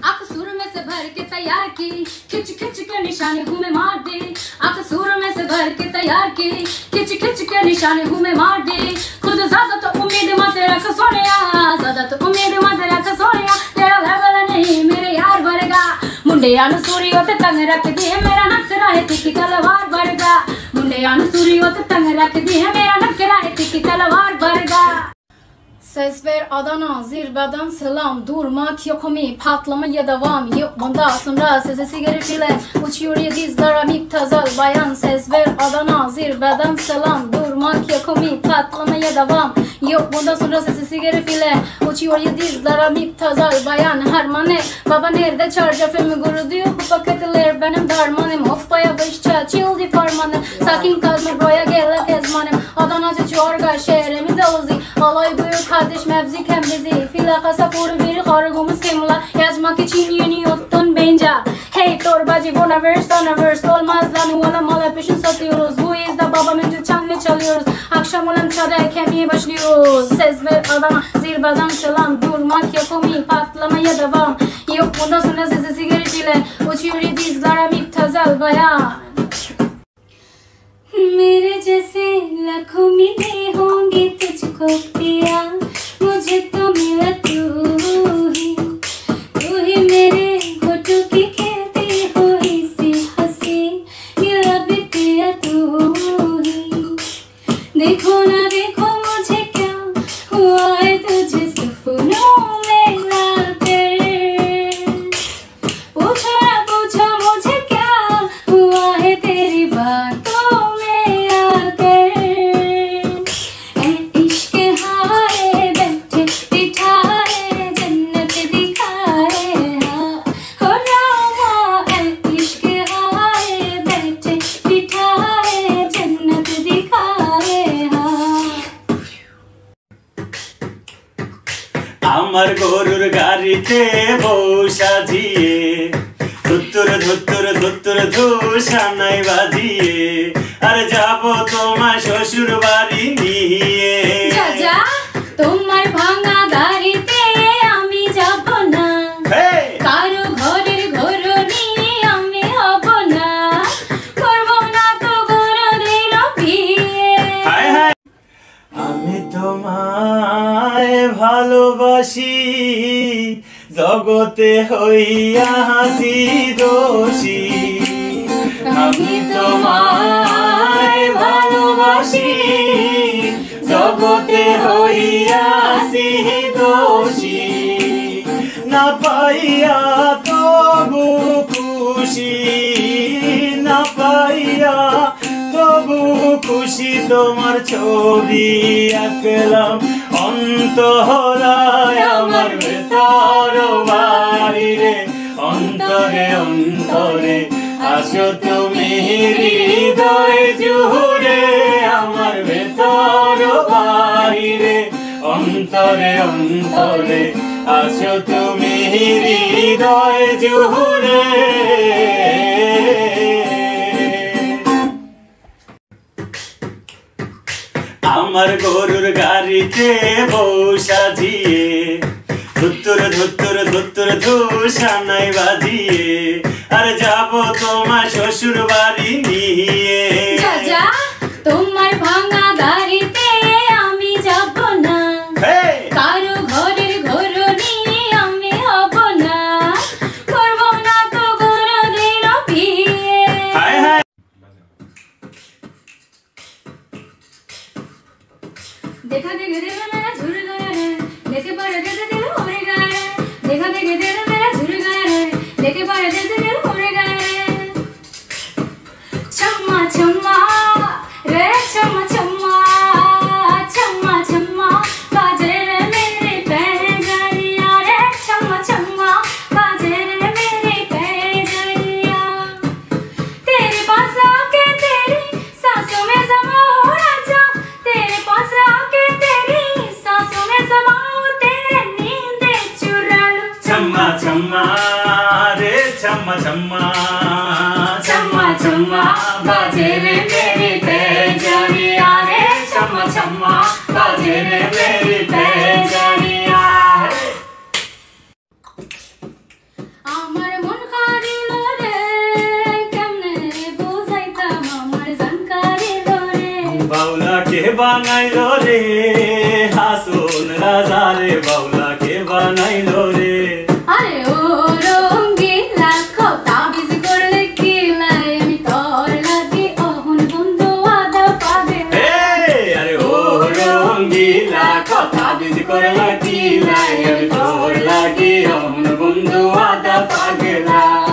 आंख सूर में से भर के तैयार की, खिंच खिंच के निशाने हूँ मैं मार दी। आंख सूर में से भर के तैयार की, खिंच खिंच के निशाने हूँ मैं मार दी। खुद ज्यादा तो उम्मीद मत रख सोनिया, ज्यादा तो उम्मीद मत रख सोनिया, तेरा लेवल नहीं मेरे यार वर्गा। मुंडे अनुसूरियों ते तंग रख दी है मेरा नखरा है तिखी तलवार वर्गा। मुंडे अनुसूरियों ते तंग रख दी है मेरा नखरा है तिखी talavar barga. Ses ver Adana zirveden selam. Durmak yok mi patlamaya devam. Yok bundan sonra sesi sigara filan. Uçuyor ya dizlerim iptazal bayan. Ses ver Adana zirveden selam. Durmak yok mi patlamaya devam. Yok bundan sonra sesi sigara filan. Uçuyor ya dizlerim iptazal bayan. Harmane baba nerede çarşafımı gurur diyor. Bu paketler benim darmanım. Hoppaya başça çildi farmanım. Sakin kalma boya gel kezmanım. Adana'cı çorga şehrimi de uzi. Alay buyur kardeş mevzi kembizi. Filaka sapuru bir kargumuz kemula. Yazmak için yeni yuttun benca. Hey torbacı bona verse olmaz lan uvala mala peşin satıyoruz. Bu izde babamın çanlı çalıyoruz. Akşam olan çada kemiğe başlıyoruz. Ses ver Adana zirveden selam. Durmak yok mi patlamaya devam. Yok bundan sonra sesi sigara filan. Uçuyor dizlerim iptazal bayan. मेरे जैसे लाखों मिले होंगे तुझको पिया, मुझे तो मिला तू ही मेरे होठों की खेलती हुई सी हंसी, ये अब पिया तू ही। देखो ना देखो मुझे क्या हुआ है तुझे सपनों में लाकर, पूछो ना पूछो मुझे क्या हुआ है तेरी बातों আমার গরুর গাড়িতে বউ সাজিয়ে ধুত্তুর ধুত্তুর ধুত্তুর ধুসানাই বাজিয়ে আর যাব তোমার শ্বশুর বাড়ি নিয়ে। যা তোমার ভাঙা গাড়িতে আমি যাব না, কারো ঘরের ঘরনি আমি হব না, করব না তো কোনদিন বিয়ে। আমি তোমায় ভালোবাসি জগতে হইয়া হাসি দোষী, আমি তোমায় ভালোবাসি জগতে হইয়া হাসি দোষী, না পাইয়া তবু খুশি, না পাইয়া তবু খুশি, তোমার ছবি আঁকলাম অন্তরায় আমার ভেতর বাহিরে, অন্তরে অন্তরে আসো তুমি হৃদয় জুড়ে, আমার ভেতর বাহিরে, অন্তরে অন্তরে আসো তুমি হৃদয় জুড়ে। আমার গরুর গাড়িতে বউ সাজিয়ে ধুত্তুর ধুত্তুর ধুত্তুর ধুসানাই বাজিয়ে আর যাব তোমার শ্বশুর বাড়ি নিয়ে। যা তোমার ভাঙা গাড়িতে আমি যাব না, কারো ঘরের ঘরনি আমি হব না, করব না তো কোনদিন বিয়ে। देखा देखे दिल मेरा झुर गया रे, देखे परदे से दिल उड़ गया रे, देखा देखे दिल मेरा झुर गया रे, देखे परदे से दिल उड़ गया रे। छम्मा छम्मा रे छम्मा छम्मा, छम्मा छम्मा बाजे रे मेरे पैजनिया रे, छम्मा छम्मा बाजे रे मेरे पैजनिया। तेरे पास आके तेरी सांसों में समा हो राजा, तेरे पास आके छम्मा रे छम्मा छम्मा, छम्मा छम्मा बाजे रे मेरी पैजनिया रे, छम्मा छम्मा बाजे रे मेरी पैजनिया। কে বানাইলো রে হাসুন রাজা রে বাউলা কে বানাইলো রে আরে ও রঙ্গিলা কথা বিজ করলে কি লাই আমি তোর লাগি অহন বন্ধু আদা পাগলা আরে ও রঙ্গিলা কথা বিজ করলে কি লাই আমি তোর লাগি অহন বন্ধু আদা পাগলা